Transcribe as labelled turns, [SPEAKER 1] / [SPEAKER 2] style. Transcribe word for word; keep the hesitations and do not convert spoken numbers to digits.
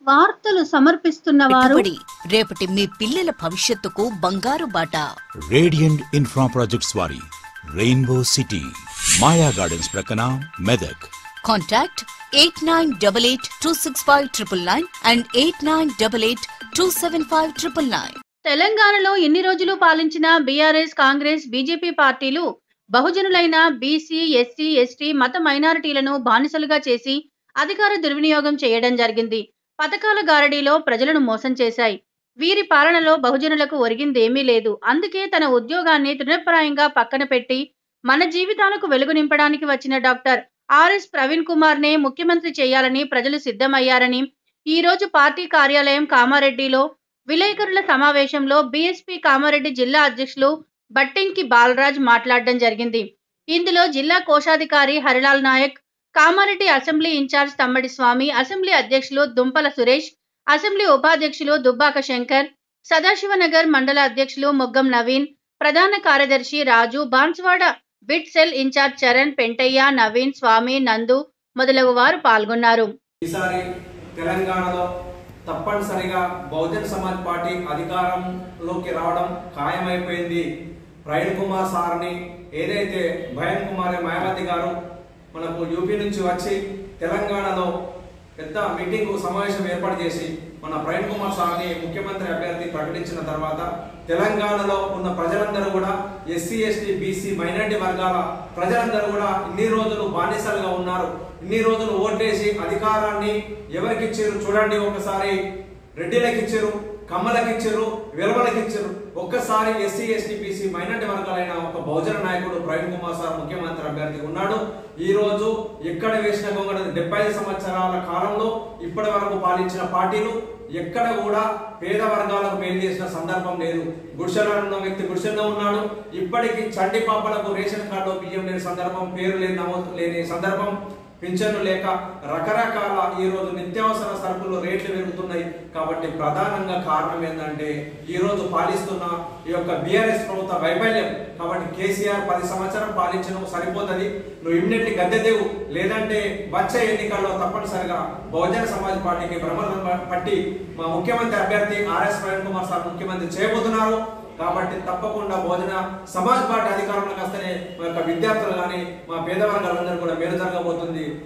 [SPEAKER 1] వార్తలు సమర్పిస్తున్న వారు
[SPEAKER 2] పెట్టుబడి రేపటి మీ పిల్లల భవిష్యత్తుకు బంగారు బాట.
[SPEAKER 3] రేడియంట్ ఇన్ఫ్రా ప్రాజెక్ట్స్ వారి రెయిన్బో సిటీ మాయా గార్డెన్స్ ప్రక్కన Medak.
[SPEAKER 2] Contact eight nine double eight two six five triple nine and eight nine double eight two seven five triple nine.
[SPEAKER 1] తెలంగాణలో ఎన్ని రోజులు పాలించిన బీఆర్ఎస్, కాంగ్రెస్, బీజేపీ పార్టీలు బహుజనులైన బీసీ, ఎస్సీ, ఎస్టీ మత మైనారిటీలను బానిసలుగా చేసి అధికార దుర్వినియోగం చేయడం జరిగింది. పథకాల గారడీలో ప్రజలను మోసం చేశాయి. వీరి పాలనలో బహుజనులకు ఒరిగిందేమీ లేదు. అందుకే తన ఉద్యోగాన్ని తృణప్రాయంగా పక్కన పెట్టి మన జీవితాలకు వెలుగు నింపడానికి వచ్చిన డాక్టర్ ఆర్ఎస్ ప్రవీణ్ కుమార్ నే ముఖ్యమంత్రి చేయాలని ప్రజలు సిద్ధమయ్యారని ఈ రోజు పార్టీ కార్యాలయం కామారెడ్డిలో విలేకరుల సమావేశంలో బీఎస్పీ కామారెడ్డి జిల్లా అధ్యక్షులు బట్టింకి బాలరాజ్ మాట్లాడడం జరిగింది. ఇందులో జిల్లా కోశాధికారి Harilal Naik, Kamareddy assembly in charge Tammadi Swamy, assembly అధ్యక్షులు దుంపల సురేష్, అసెంబ్లీ ఉపాధ్యక్షులు దుబ్బాక శంకర్, సదాశివనగర్ మండల అధ్యక్షులు మొగ్గం నవీన్, ప్రధాన కార్యదర్శి Raju, Banswada bit cell in charge Charan, Pentaiah, Naveen, Swamy, Nandu మొదలగు వారు పాల్గొన్నారు.
[SPEAKER 4] ఈసారి తెలంగాణలో తప్పనిసరిగా బహుజన్ సమాజ్ పార్టీ అధికారంలోకి రావడం ఖాయమైపోయింది. ప్రవీణ్ కుమార్ సార్ని ఏదైతే భయన్ కుమార్ మాయావతి గారు మనకు యూపీ నుంచి వచ్చి తెలంగాణలో పెద్ద మీటింగ్ సమావేశం ఏర్పాటు చేసి మన ప్రవీణ్ కుమార్ సార్ని ముఖ్యమంత్రి అభ్యర్థి ప్రకటించిన తర్వాత తెలంగాణలో ఉన్న ప్రజలందరూ కూడా ఎస్సీ, ఎస్టీ, బీసీ, మైనారిటీ వర్గాల ప్రజలందరూ కూడా ఇన్ని రోజులు బానిసలుగా ఉన్నారు. ఇన్ని రోజులు ఓటేసి అధికారాన్ని ఎవరికి ఇచ్చారు చూడండి. ఒకసారి రెడ్డిలకు ఇచ్చారు, కమ్మలకు ఇచ్చారు, వెలవలకు ఇచ్చారు. ఒక్కసారి ఎస్సీ, ఎస్టీ, బీసీ, మైనారిటీ వర్గాలైన ఒక బహుజన నాయకుడు ప్రవీణ్ కుమార్ సార్ ముఖ్యమంత్రి అభ్యర్థి ఉన్నాడు. ఈ రోజు ఎక్కడ వేసిన గొంగడ డెబ్బై ఐదు సంవత్సరాల కాలంలో ఇప్పటి వరకు పాలించిన పార్టీలు ఎక్కడ కూడా పేద వర్గాలకు మేలు చేసిన సందర్భం లేదు. గుడిసెలో ఉన్న వ్యక్తి గుడిసెలో ఉన్నాడు. ఇప్పటికీ చంటి పాపలకు రేషన్ కార్డు బియ్యం లేని సందర్భం, పేరు లేని నమోదు లేని సందర్భం, పింఛన్లు లేక రకరకాల ఈ రోజు నిత్యావసర సరుకులు రేట్లు పెరుగుతున్నాయి. కాబట్టి ప్రధానంగా కారణం ఏంటంటే ఈ రోజు పాలిస్తున్న ఈ యొక్క బీఆర్ఎస్ ప్రభుత్వ వైఫల్యం. కాబట్టి కేసీఆర్ పది సంవత్సరం పాలించడం సరిపోతుంది, నువ్వు ఇమ్మీడియట్లీ గద్దెదేవు, లేదంటే వచ్చే ఎన్నికల్లో తప్పనిసరిగా బహుజన సమాజ్ పార్టీకి భ్రమణం పట్టి మా ముఖ్యమంత్రి అభ్యర్థి ఆర్ఎస్ ప్రవీణ్ కుమార్ సార్ ముఖ్యమంత్రి చేయబోతున్నారు. కాబట్టి తప్పకుండా బహుజన సమాజ్ పార్టీ అధికారంలోకి వస్తేనే మా యొక్క విద్యార్థులు కానీ మా పేద వర్గాలందరూ కూడా మేలు జరగబోతుంది.